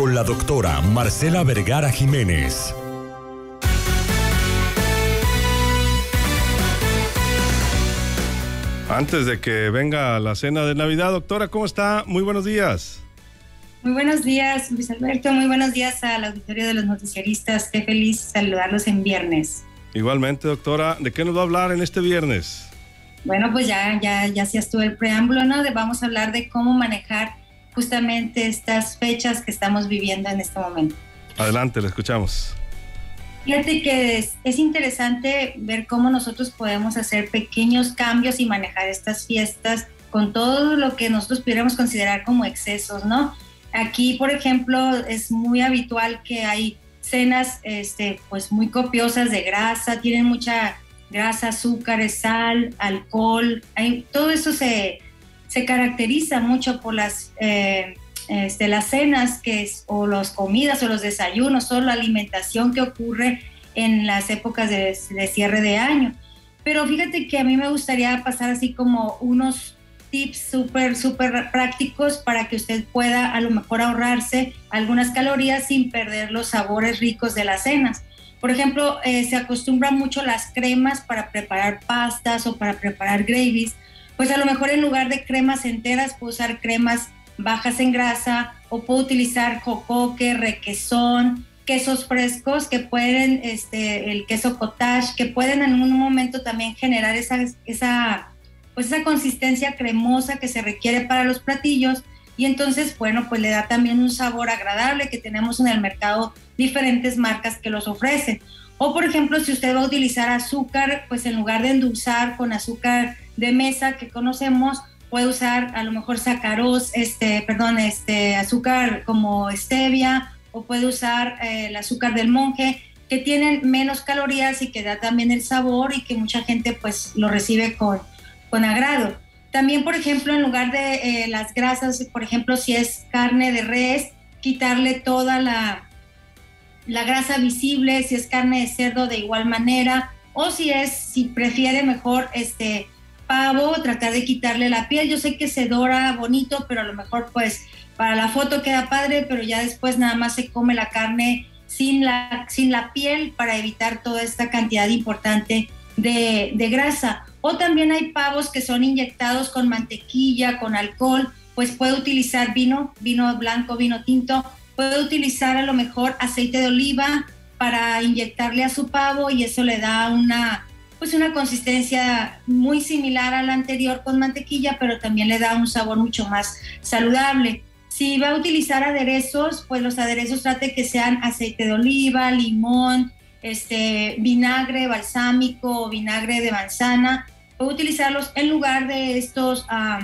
con la doctora Marcela Vergara Jiménez. Antes de que venga la cena de Navidad, doctora, ¿cómo está? Muy buenos días. Muy buenos días, Luis Alberto. Muy buenos días al auditorio de los noticiaristas. Qué feliz saludarlos en viernes. Igualmente, doctora. ¿De qué nos va a hablar en este viernes? Bueno, pues ya hacías tú el preámbulo, ¿no? Vamos a hablar de cómo manejar justamente estas fechas que estamos viviendo en este momento. Adelante, le escuchamos. Fíjate que es interesante ver cómo nosotros podemos hacer pequeños cambios y manejar estas fiestas con todo lo que nosotros pudiéramos considerar como excesos, ¿no? Aquí, por ejemplo, es muy habitual que hay cenas pues muy copiosas de grasa, tienen mucha grasa, azúcares, sal, alcohol. Todo eso se caracteriza mucho por las cenas o las comidas o los desayunos o la alimentación que ocurre en las épocas de cierre de año. Pero fíjate que a mí me gustaría pasar así como unos tips súper prácticos para que usted pueda a lo mejor ahorrarse algunas calorías sin perder los sabores ricos de las cenas. Por ejemplo, se acostumbran mucho las cremas para preparar pastas o para preparar gravies. Pues a lo mejor en lugar de cremas enteras puedo usar cremas bajas en grasa o puedo utilizar jocoque, requesón, quesos frescos que pueden, el queso cottage, que pueden en un momento también generar esa consistencia cremosa que se requiere para los platillos y entonces, bueno, pues le da también un sabor agradable que tenemos en el mercado diferentes marcas que los ofrecen. O, por ejemplo, si usted va a utilizar azúcar, pues en lugar de endulzar con azúcar de mesa que conocemos, puede usar a lo mejor azúcar como stevia o puede usar el azúcar del monje, que tienen menos calorías y que da también el sabor y que mucha gente pues lo recibe con agrado. También, por ejemplo, en lugar de las grasas, por ejemplo, si es carne de res, quitarle toda la grasa visible, si es carne de cerdo de igual manera, o si prefiere mejor pavo, tratar de quitarle la piel. Yo sé que se dora bonito, pero a lo mejor pues para la foto queda padre, pero ya después nada más se come la carne sin la piel para evitar toda esta cantidad importante de grasa. O también hay pavos que son inyectados con mantequilla, con alcohol, pues puede utilizar vino blanco, vino tinto, puede utilizar a lo mejor aceite de oliva para inyectarle a su pavo y eso le da una consistencia muy similar a la anterior con mantequilla, pero también le da un sabor mucho más saludable. Si va a utilizar aderezos, pues los aderezos trate que sean aceite de oliva, limón, vinagre balsámico o vinagre de manzana. Puedo utilizarlos en lugar de estos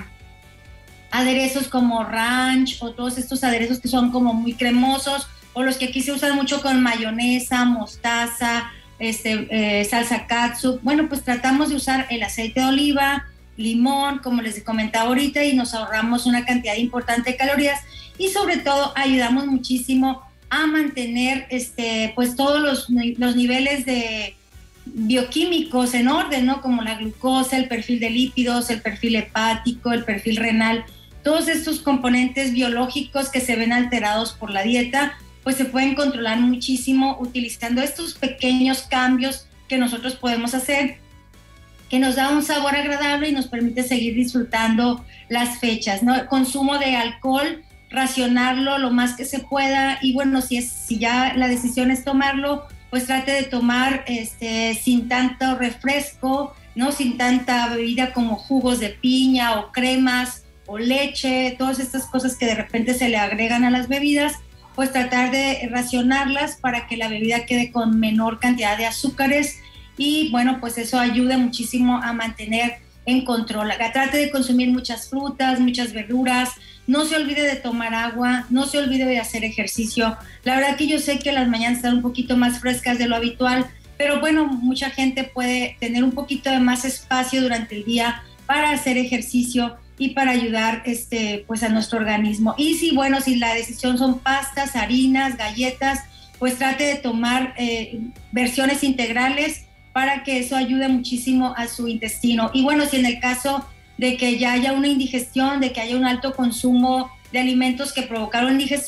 aderezos como ranch o todos estos aderezos que son como muy cremosos o los que aquí se usan mucho con mayonesa, mostaza, salsa catsup. Bueno, pues tratamos de usar el aceite de oliva, limón, como les comentaba ahorita, y nos ahorramos una cantidad importante de calorías y sobre todo ayudamos muchísimo a mantener pues todos los niveles de bioquímicos en orden, ¿no? Como la glucosa, el perfil de lípidos, el perfil hepático, el perfil renal. Todos estos componentes biológicos que se ven alterados por la dieta, pues se pueden controlar muchísimo utilizando estos pequeños cambios que nosotros podemos hacer, que nos da un sabor agradable y nos permite seguir disfrutando las fechas, ¿no? El consumo de alcohol, racionarlo lo más que se pueda y bueno, si ya la decisión es tomarlo, pues trate de tomar sin tanto refresco, ¿no? Sin tanta bebida como jugos de piña o cremas o leche, todas estas cosas que de repente se le agregan a las bebidas, pues tratar de racionarlas para que la bebida quede con menor cantidad de azúcares y bueno, pues eso ayuda muchísimo a mantener en control. Trate de consumir muchas frutas, muchas verduras, no se olvide de tomar agua, no se olvide de hacer ejercicio. La verdad que yo sé que las mañanas están un poquito más frescas de lo habitual, pero bueno, mucha gente puede tener un poquito de más espacio durante el día para hacer ejercicio y para ayudar pues a nuestro organismo. Y si la decisión son pastas, harinas, galletas, pues trate de tomar versiones integrales para que eso ayude muchísimo a su intestino. Y bueno, si en el caso de que ya haya una indigestión, de que haya un alto consumo de alimentos que provocaron indigestión,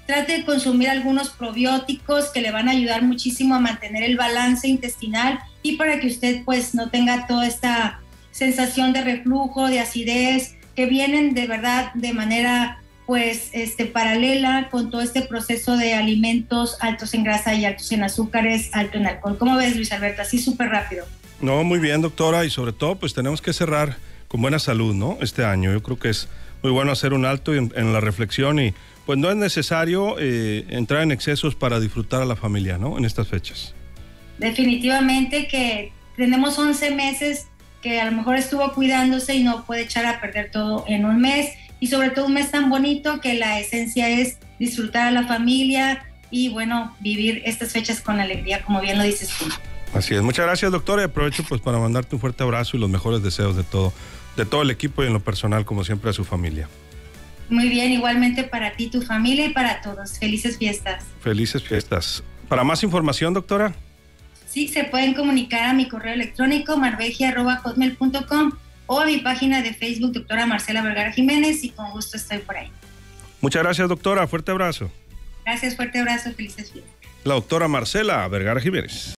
trate de consumir algunos probióticos que le van a ayudar muchísimo a mantener el balance intestinal y para que usted pues no tenga toda esta sensación de reflujo, de acidez, que vienen de verdad de manera pues paralela con todo este proceso de alimentos altos en grasa y altos en azúcares, alto en alcohol. ¿Cómo ves, Luis Alberto? Así súper rápido. No, muy bien, doctora, y sobre todo pues tenemos que cerrar con buena salud, ¿no? Este año yo creo que es muy bueno hacer un alto en la reflexión y pues no es necesario entrar en excesos para disfrutar a la familia, ¿no? En estas fechas. Definitivamente que tenemos 11 meses que a lo mejor estuvo cuidándose y no puede echar a perder todo en un mes, y sobre todo un mes tan bonito que la esencia es disfrutar a la familia y bueno, vivir estas fechas con alegría, como bien lo dices tú. Así es, muchas gracias, doctora, y aprovecho pues para mandarte un fuerte abrazo y los mejores deseos de todo el equipo y en lo personal, como siempre, a su familia. Muy bien, igualmente para ti, tu familia y para todos. Felices fiestas. Felices fiestas. Para más información, doctora. Sí, se pueden comunicar a mi correo electrónico marvegia@hotmail.com o a mi página de Facebook, doctora Marcela Vergara Jiménez, y con gusto estoy por ahí. Muchas gracias, doctora. Fuerte abrazo. Gracias, fuerte abrazo, felices fiestas. La doctora Marcela Vergara Jiménez.